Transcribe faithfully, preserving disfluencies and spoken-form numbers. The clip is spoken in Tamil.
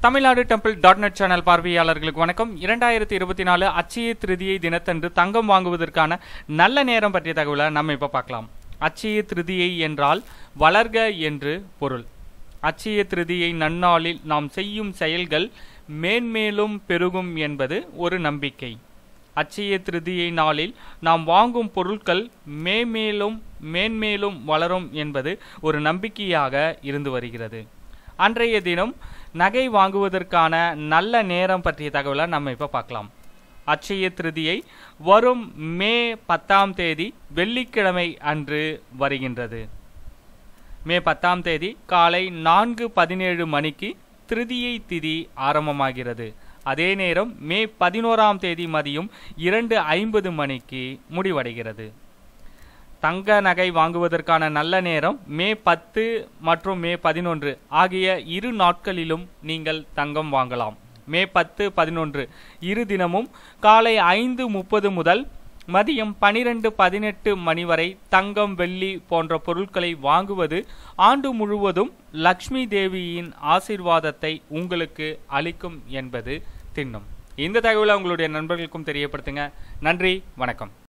Tamil Nadu temple dot net channel பார்வையாளர்களுக்கு வணக்கம். இரண்டாயிரத்தி இருபத்தி நாலு அட்சய திருதியை தினத்தன்று தங்கம் வாங்குவதற்கான நல்ல நேரம் பற்றிய தகவலை நம்ம இப்போ பார்க்கலாம். அட்சய திருதியை என்றால் வளர்க என்று பொருள். அட்சய திருதியை நன்னாளில் நாம் செய்யும் செயல்கள் மேன்மேலும் பெருகும் என்பது ஒரு நம்பிக்கை. அட்சய திருதியை நாளில் நாம் வாங்கும் பொருட்கள் மேமேலும் மேன்மேலும் வளரும் என்பது ஒரு நம்பிக்கையாக இருந்து வருகிறது. அன்றைய தினம் நகை வாங்குவதற்கான நல்ல நேரம் பற்றிய தகவலை நம்ம இப்போ பார்க்கலாம். அட்சய திருதியை வரும் மே பத்தாம் தேதி வெள்ளிக்கிழமை அன்று வருகின்றது. மே பத்தாம் தேதி காலை நான்கு பதினேழு மணிக்கு திருதியை திதி ஆரம்பமாகிறது. அதே நேரம் மே பதினோராம் தேதி மதியம் இரண்டு ஐம்பது மணிக்கு முடிவடைகிறது. தங்க நகை வாங்குவதற்கான நல்ல நேரம் மே பத்து மற்றும் மே பதினொன்று ஆகிய இரு நாட்களிலும் நீங்கள் தங்கம் வாங்கலாம். மே பத்து பதினொன்று இரு தினமும் காலை ஐந்து முப்பது முதல் மதியம் பனிரெண்டு பதினெட்டு மணி வரை தங்கம் வெள்ளி போன்ற பொருட்களை வாங்குவது ஆண்டு முழுவதும் லக்ஷ்மி தேவியின் ஆசீர்வாதத்தை உங்களுக்கு அளிக்கும் என்பது திண்ணம். இந்த தகவலை உங்களுடைய நண்பர்களுக்கும் தெரியப்படுத்துங்க. நன்றி, வணக்கம்.